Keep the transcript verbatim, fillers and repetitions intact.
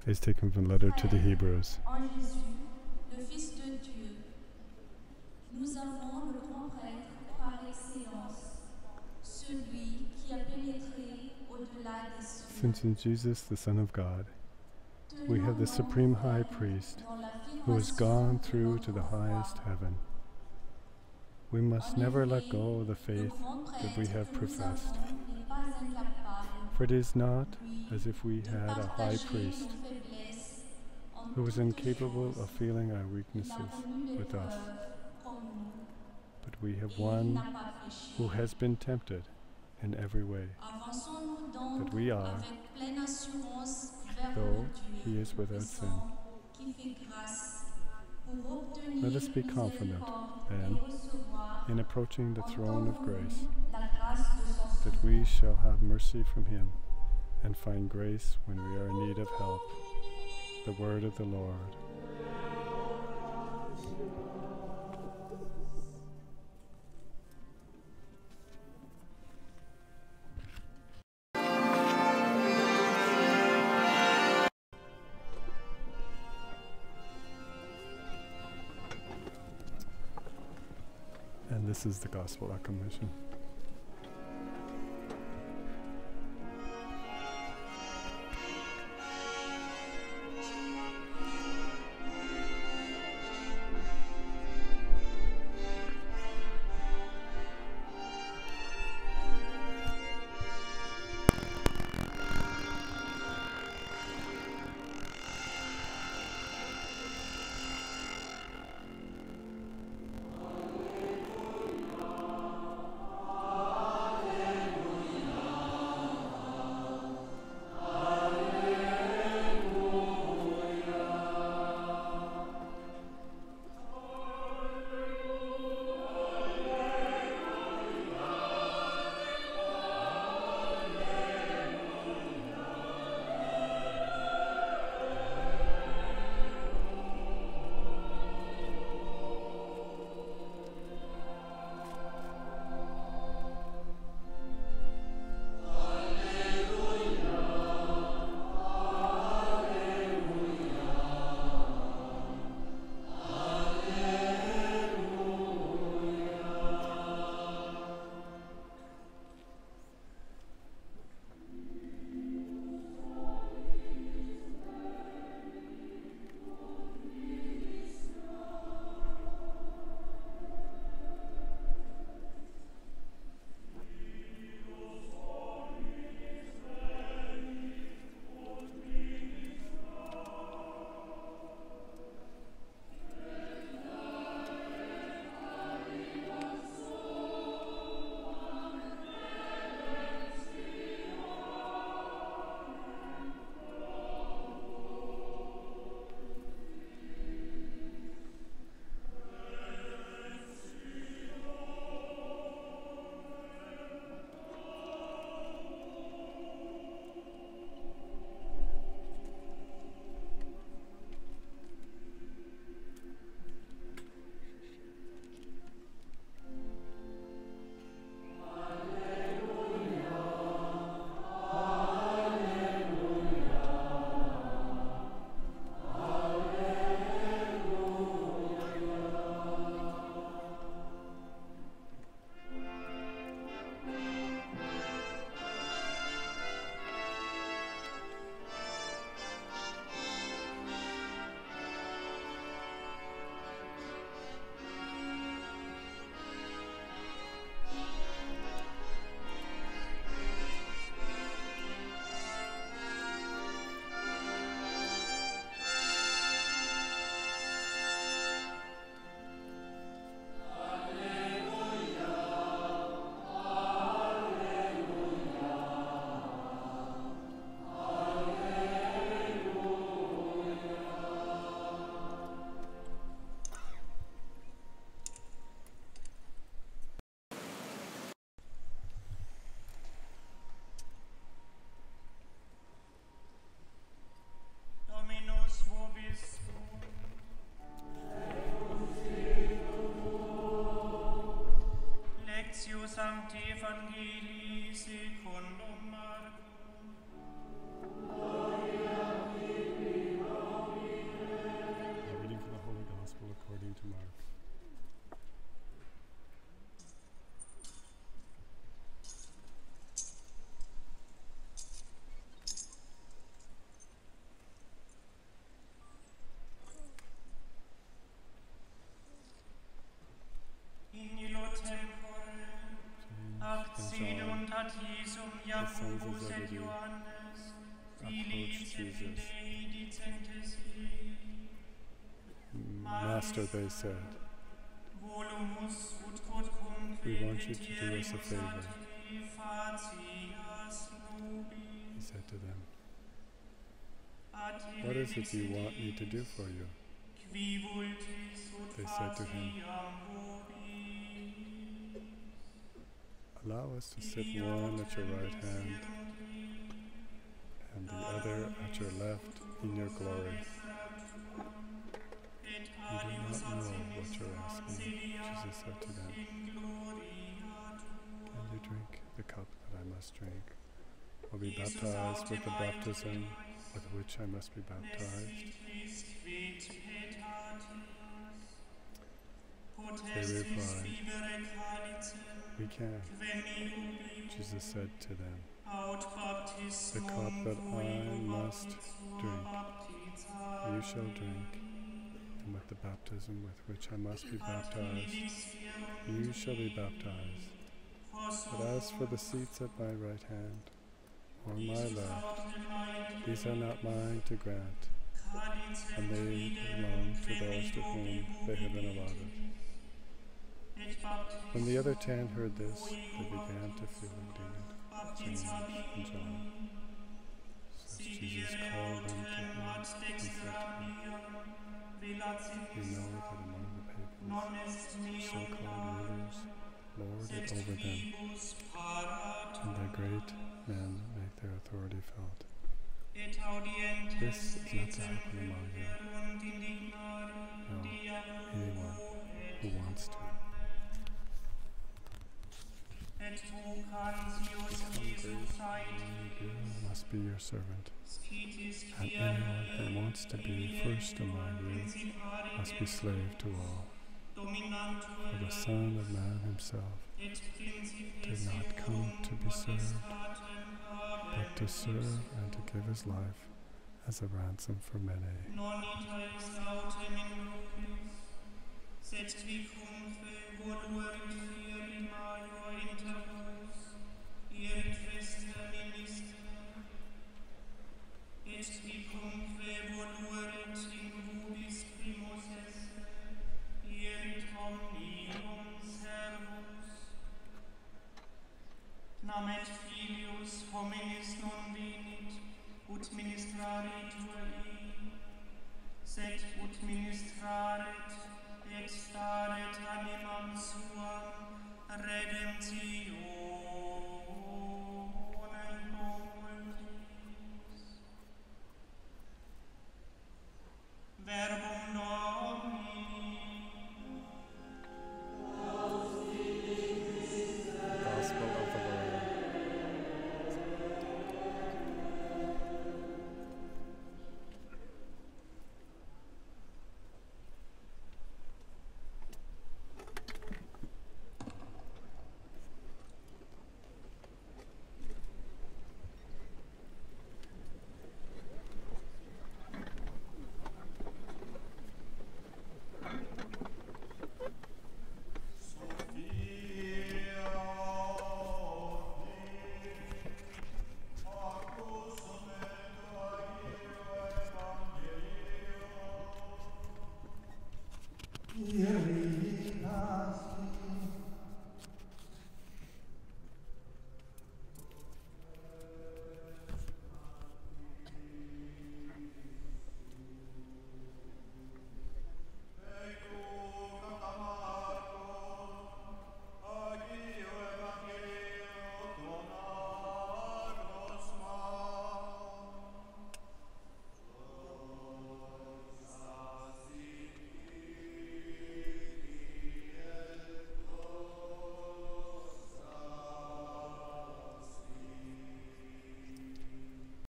is taken from the letter to the Hebrews. En Jésus, le Fils de Dieu, nous avons le grand prêtre par excellence, celui qui a pénétré au-delà des cieux. Since in Jesus, the Son of God, we have the supreme high priest who has gone through to the highest heaven, we must never let go of the faith that we have professed. For it is not as if we had a high priest who was incapable of feeling our weaknesses with us, but we have one who has been tempted in every way, that we are, though he is without sin. Let us be confident, then, in approaching the throne of grace, that we shall have mercy from him and find grace when we are in need of help. The word of the Lord. And this is the Gospel acclamation. sons of Zebedee approached Jesus. Master, they said, we want you to do us a favor. He said to them, what is it you want me to do for you? They said to him, allow us to sit one at your right hand and the other at your left in your glory. You do not know what you're asking, Jesus said to them. Can you drink the cup that I must drink, or be baptized with the baptism with which I must be baptized? They replied, we can. Jesus said to them, the cup that I must drink, you shall drink, and with the baptism with which I must be baptized, you shall be baptized. But as for the seats at my right hand or my left, these are not mine to grant, and they belong to those to whom they have been allotted. When the other ten heard this, they began to feel indignant, James and John. So Jesus called them to him and said to them, you know that among the pagans, so-called rulers lord it over them, and their great men make their authority felt. This is not to happen among you. No, anyone who wants to. Is hungry, you must be your servant, and anyone who wants to be first among you must be slave to all. For the Son of Man himself did not come to be served, but to serve and to give his life as a ransom for many. Namet filius hominis non venit, ut ministraritur ei, sed ut ministraret, et staret animam suam redemptione.